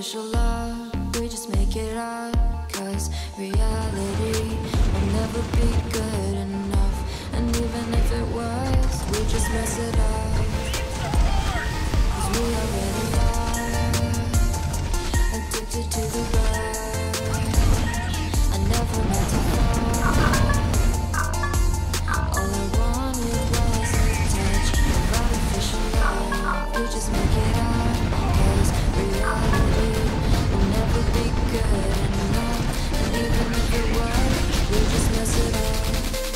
Artificial love, we just make it up. Cause reality will never be good enough. And even if it was, we just mess it up. Cause we already are addicted to the rush. I never meant to fall. All I wanted was a touch of artificial love. We just make it up. Cause reality will never be good enough. And even if it was, we just mess it up.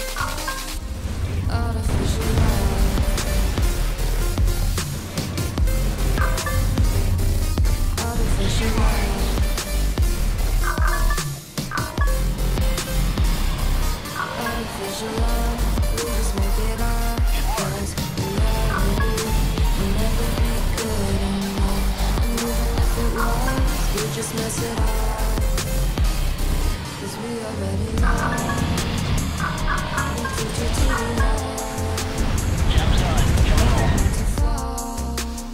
Artificial love. Artificial love. Artificial love. We just make it up. Cause reality will never be good enough. And even if it was, we just mess it up. Cause we already know. Addicted to the love. To fall.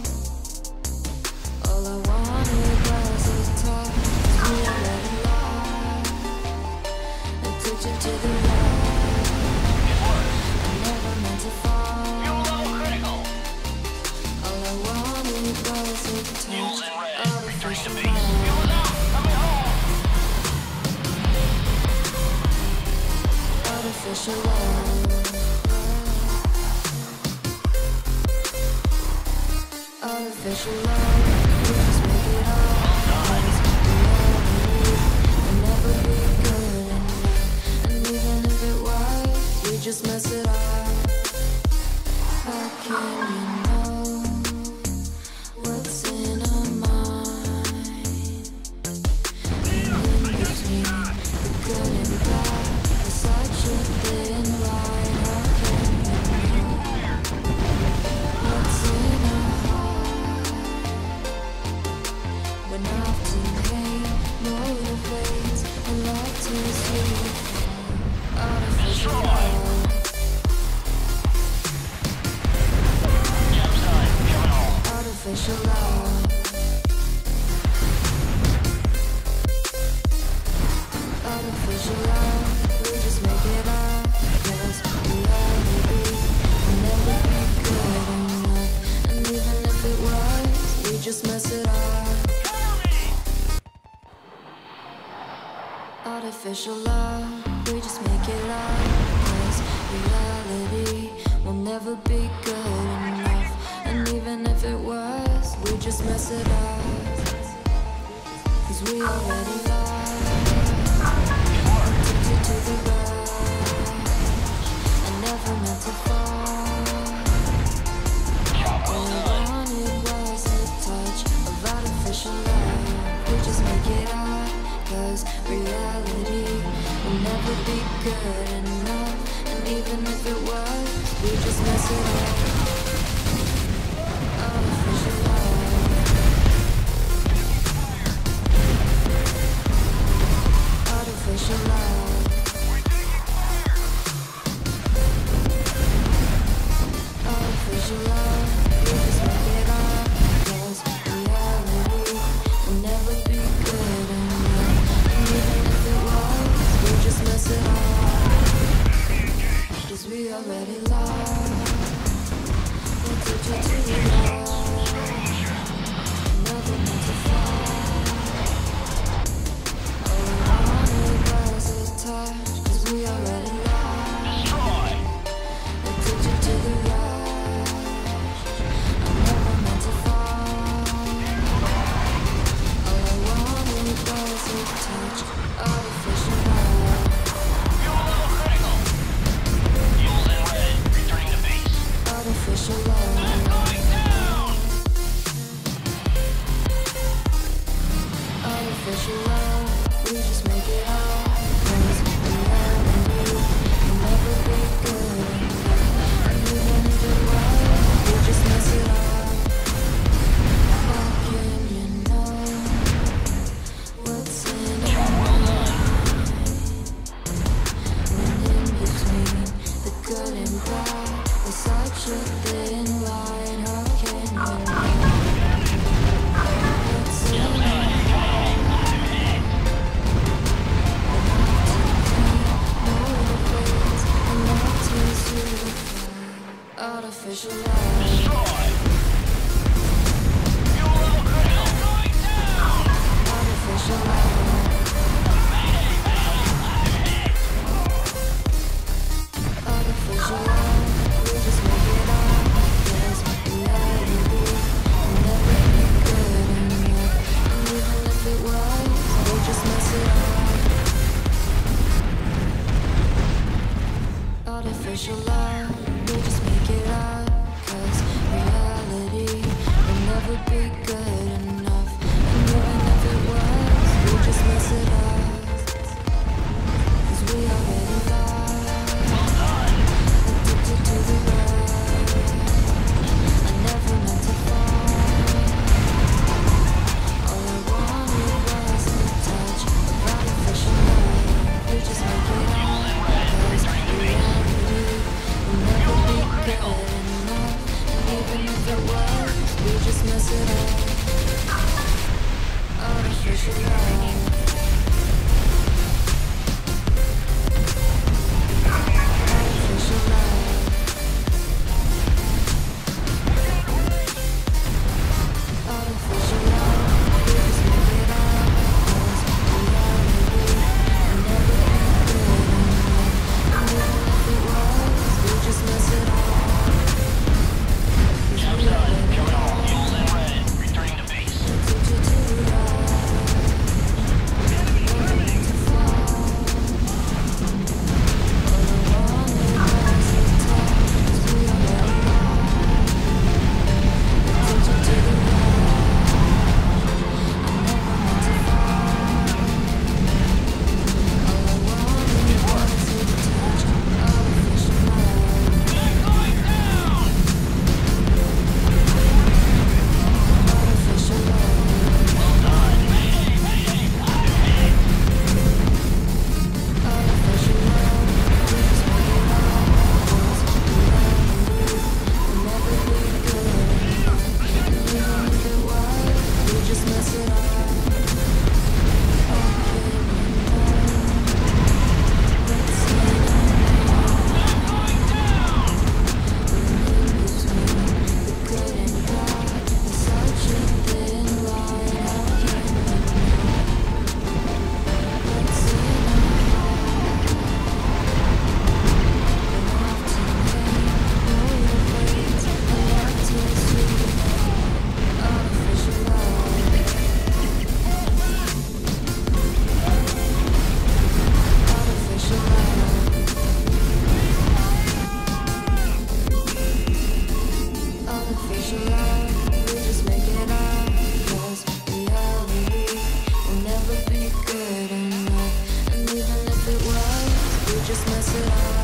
All I wanted was a touch. Cause we already lost. Addicted to the love. I never meant to fall. All I wanted was a touch. Artificial love. Artificial love. Artificial love. We just make it up. Cause reality will never be good enough. And even if it was, we just mess it up. How can you know what's in our mind? In between the good and bad, there's such a thin line. How can you know what's in our heart? When often hate motivates and love turns you artificial love. Artificial love. Artificial love. We just make it up. Cause reality will never be good enough. And even if it was, we just mess it up. Artificial love. We just make it up. Cause reality will never be good enough. And even if it was, we just mess it up. Cause we already lost. Addicted to the rush. I never meant to fall. All I wanted was a touch of artificial love. We just make it up. Cause reality will never be good enough. And even if it was, we just mess it up. Artificial love. Artificial love. Artificial love. We just make it up. Cause reality will never be good enough. And even if it was, we just mess it up. Cause we already lost. Addicted to the love. Never meant to fall. All I wanted was a touch. Cause we already lost. Addicted to the rush. I never meant to fall. All I wanted was a touch. Artificial love. Artificial love. Artificial love. We just make it up. Cause reality will never be good enough. And even if it was, we just mess it up. How can you know what's in our mind? When in between the good and bad, there's such a thin line. How can you know what's in our mind? Artificial love. Destroy. Fuel level critical. Going down. Artificial love. Artificial love. We just make it up. 'Cause reality will never be good enough. And even if it was, we just mess it up. Artificial love, we just make it up. 'Cause reality will never be good enough. And even if it was, we just mess it up. 'Cause we already lost, addicted to the rush. I never meant to fall. All I wanted was the touch of artificial love. We just make it up. 'Cause reality will never be good enough. And even if it was, we just mess it up. Artificial love. Artificial love. Artificial love. We just make it up. 'Cause reality will never be good enough. And even if it was, we just mess it up. 'Cause we already lost, Fuel in red. Returning to base. addicted to the rush. Enemy Never terminating. meant to fall. All I wanted was the touch. 'Cause we already lost, addicted to the rush. I never meant to fall. All I wanted was the touch of artificial love. Going down. Artificial love. Well done. Artificial love. We just make it up. 'Cause reality will never be good enough. And even if it was, we just mess it up. Okay, let's say Going down. in between the good and bad is such a thin line. How can we know? Let's say enough to know your ways, enough to see artificial love. Artificial love. Artificial love, we just make it up. 'Cause reality will never be good enough. And even if it was, we just mess it up.